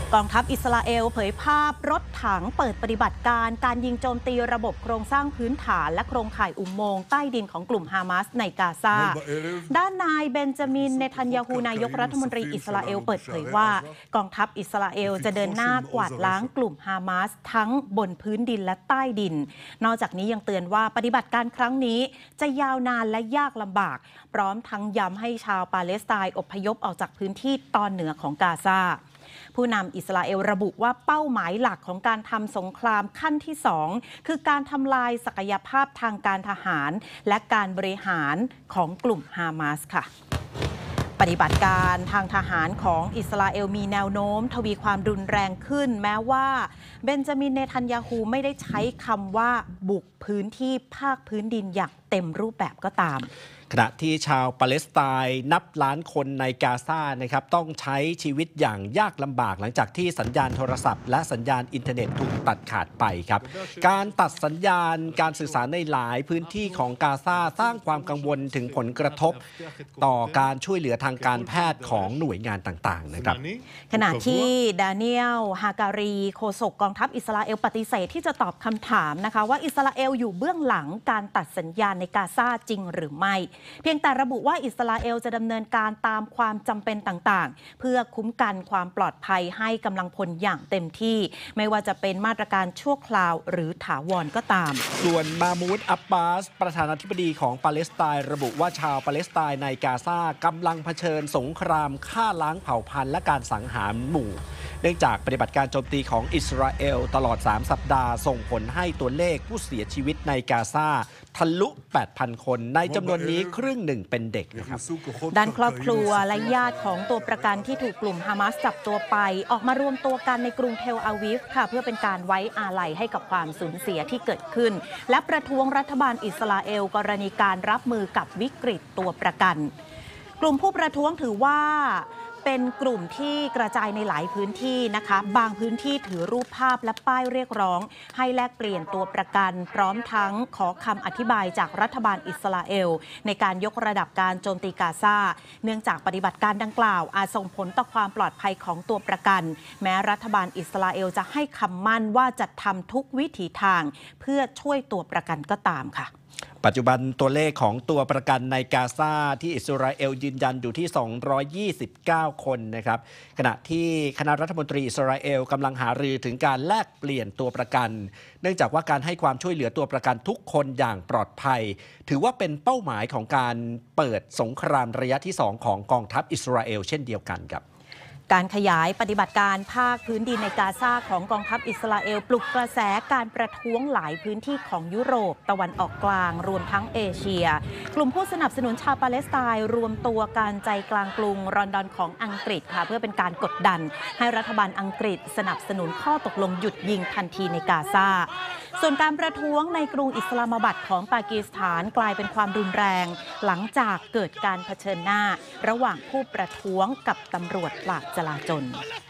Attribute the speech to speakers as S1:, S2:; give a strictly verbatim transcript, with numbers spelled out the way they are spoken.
S1: กองทัพอิสราเอลเผยภาพรถถังเปิดปฏิบัติการการยิงโจมตีระบบโครงสร้างพื้นฐานและโครงข่ายอุโมงค์ใต้ดินของกลุ่มฮามาสในกาซาด้านนายเบนจามินเนทันยาฮูนายกรัฐมนตรีอิสราเอลเปิดเผยว่ากองทัพอิสราเอลจะเดินหน้ากวาดล้างกลุ่มฮามาสทั้งบนพื้นดินและใต้ดินนอกจากนี้ยังเตือนว่าปฏิบัติการครั้งนี้จะยาวนานและยากลำบากพร้อมทั้งย้ำให้ชาวปาเลสไตน์อพยพออกจากพื้นที่ตอนเหนือของกาซาผู้นำอิสราเอลระบุว่าเป้าหมายหลักของการทำสงครามขั้นที่สองคือการทำลายศักยภาพทางการทหารและการบริหารของกลุ่มฮามาสค่ะปฏิบัติการทางทหารของอิสราเอลมีแนวโน้มทวีความรุนแรงขึ้นแม้ว่าเบนจามินเนทันยาฮูไม่ได้ใช้คำว่าบุกพื้นที่ภาคพื้นดินอย่างเต็มรูปแบบก็ตาม
S2: ขณะที่ชาวปาเลสไตน์นับล้านคนในกาซานะครับต้องใช้ชีวิตอย่างยากลำบากหลังจากที่สัญญาณโทรศัพท์และสัญญาณอินเทอร์เน็ตถูกตัดขาดไปครับการตัดสัญญาณการสื่อสารในหลายพื้นที่ของกาซาสร้างความกังวลถึงผลกระทบต่อการช่วยเหลือทางการแพทย์ของหน่วยงานต่างๆนะครับ
S1: ขณะที่ดาเนียลฮาการีโฆษกกองทัพอิสราเอลปฏิเสธที่จะตอบคำถามนะคะว่าอิสราเอลอยู่เบื้องหลังการตัดสัญญาณในกาซาจริงหรือไม่เพียงแต่ระบุว่าอิสราเอลจะดำเนินการตามความจำเป็นต่างๆเพื่อคุ้มกันความปลอดภัยให้กำลังพลอย่างเต็มที่ไม่ว่าจะเป็นมาตรการชั่วคราวหรือถาวรก็ตาม
S2: ส่วนมามูดอับบาสประธานาธิบดีของปาเลสไตน์ระบุว่าชาวปาเลสไตน์ในกาซากำลังเผชิญสงครามฆ่าล้างเผ่าพันธุ์และการสังหารหมู่เนื่องจากปฏิบัติการโจมตีของอิสราเอลตลอดสามสัปดาห์ส่งผลให้ตัวเลขผู้เสียชีวิตในกาซาทะลุ แปดพัน คนในจำนวนนี้ครึ่งหนึ่งเป็นเด็กนะครับ
S1: ด้านครอบครัวและญาติของตัวประกันที่ถูกกลุ่มฮามาสจับตัวไปออกมารวมตัวกันในกรุงเทลอาวีฟค่ะเพื่อเป็นการไว้อาลัยให้กับความสูญเสียที่เกิดขึ้นและประท้วงรัฐบาลอิสราเอลกรณีการรับมือกับวิกฤตตัวประกันกลุ่มผู้ประท้วงถือว่าเป็นกลุ่มที่กระจายในหลายพื้นที่นะคะบางพื้นที่ถือรูปภาพและป้ายเรียกร้องให้แลกเปลี่ยนตัวประกันพร้อมทั้งขอคำอธิบายจากรัฐบาลอิสราเอลในการยกระดับการโจมตีกาซาเนื่องจากปฏิบัติการดังกล่าวอาจส่งผลต่อความปลอดภัยของตัวประกันแม้รัฐบาลอิสราเอลจะให้คำมั่นว่าจะทำทุกวิถีทางเพื่อช่วยตัวประกันก็ตามค่ะ
S2: ปัจจุบันตัวเลขของตัวประกันในกาซาที่อิสราเอลยืนยันอยู่ที่สองร้อยยี่สิบเก้าคนนะครับขณะที่คณะรัฐมนตรีอิสราเอลกำลังหารือถึงการแลกเปลี่ยนตัวประกันเนื่องจากว่าการให้ความช่วยเหลือตัวประกันทุกคนอย่างปลอดภัยถือว่าเป็นเป้าหมายของการเปิดสงครามระยะที่สองของกองทัพอิสราเอลเช่นเดียวกันครับ
S1: การขยายปฏิบัติการภาคพื้นดินในกาซาของกองทัพอิสราเอลปลุกกระแสการประท้วงหลายพื้นที่ของยุโรปตะวันออกกลางรวมทั้งเอเชียกลุ่มผู้สนับสนุนชาวปาเลสไตน์รวมตัวกันใจกลางกรุงลอนดอนของอังกฤษค่ะเพื่อเป็นการกดดันให้รัฐบาลอังกฤษสนับสนุนข้อตกลงหยุดยิงทันทีในกาซาส่วนการประท้วงในกรุงอิสลามบัดของปากีสถานกลายเป็นความรุนแรงหลังจากเกิดการเผชิญหน้าระหว่างผู้ประท้วงกับตำรวจปราบจลาจล